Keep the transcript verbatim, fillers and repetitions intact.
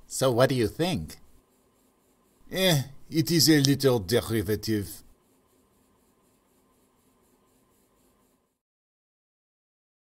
So what do you think? Eh, it is a little derivative.